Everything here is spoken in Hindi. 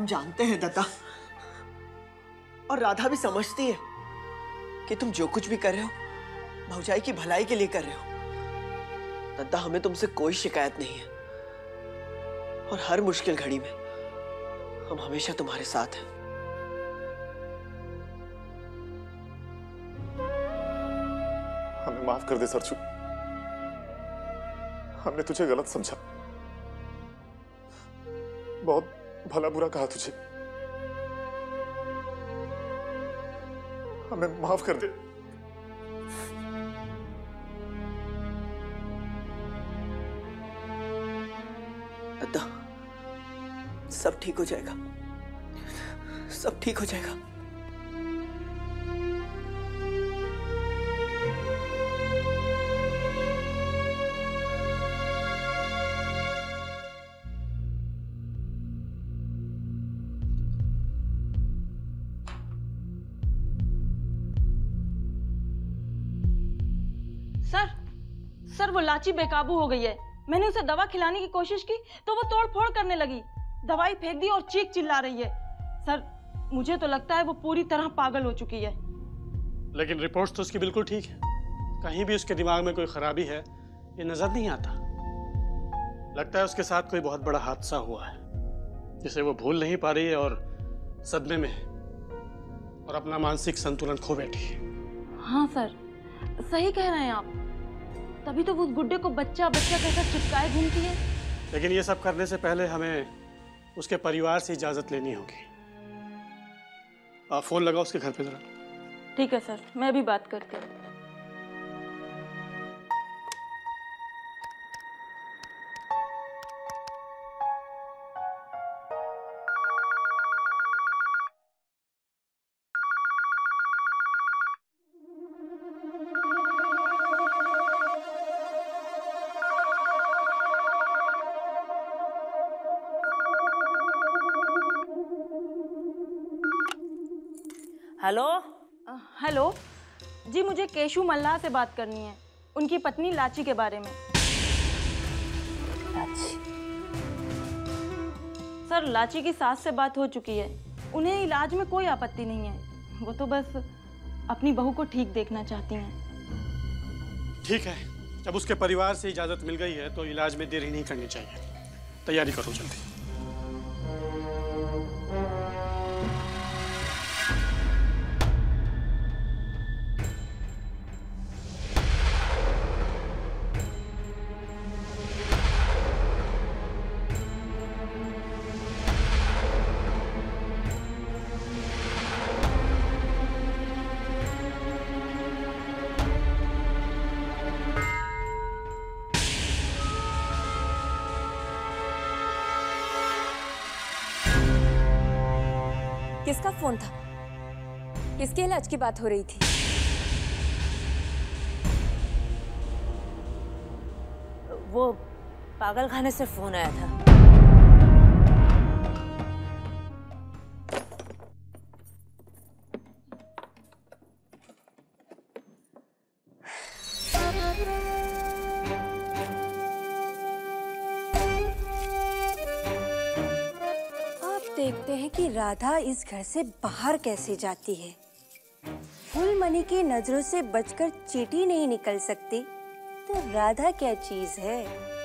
हम जानते हैं दत्ता, और राधा भी समझती है कि तुम जो कुछ भी कर रहे हो भौजाई की भलाई के लिए कर रहे हो। दत्ता, हमें तुमसे कोई शिकायत नहीं है, और हर मुश्किल घड़ी में हम हमेशा तुम्हारे साथ हैं। हमें माफ कर दे सरजू, हमने तुझे गलत समझा, बहुत भला बुरा कहा तुझे, हमें माफ कर दे। दत्ता, सब ठीक हो जाएगा, सब ठीक हो जाएगा। सर वो लाची बेकाबू हो गई है। मैंने उसे दवा खिलाने की कोशिश की तो वो तोड़ फोड़ करने लगी, दवाई फेंक दी और चीख चिल्ला रही है। सर मुझे तो लगता है वो पूरी तरह पागल हो चुकी है। लेकिन रिपोर्ट्स तो उसकी बिल्कुल ठीक है, कहीं भी उसके दिमाग में कोई खराबी है ये नजर नहीं आता। लगता है उसके साथ कोई बहुत बड़ा हादसा हुआ है जिसे वो भूल नहीं पा रही है और सदमे में है और अपना मानसिक संतुलन खो बैठी है। हाँ सर, सही कह रहे हैं आप, तभी तो वो उस गुड्डे को बच्चा बच्चा कहकर चिपकाए घूमती है। लेकिन ये सब करने से पहले हमें उसके परिवार से इजाजत लेनी होगी। आप फोन लगाओ उसके घर पे जरा। ठीक है सर, मैं भी बात करती हूँ। हेलो। हेलो जी, मुझे केशु मल्लाह से बात करनी है, उनकी पत्नी लाची के बारे में। लाची? सर लाची की सास से बात हो चुकी है, उन्हें इलाज में कोई आपत्ति नहीं है, वो तो बस अपनी बहू को ठीक देखना चाहती हैं। ठीक है, जब उसके परिवार से इजाजत मिल गई है तो इलाज में देरी नहीं करनी चाहिए। तैयारी करो जल्दी। किसका फोन था? किसके इलाज की बात हो रही थी? वो पागल खाने से फोन आया था। देखते हैं कि राधा इस घर से बाहर कैसे जाती है। फुलमणि की नजरों से बचकर चींटी नहीं निकल सकती तो राधा क्या चीज है।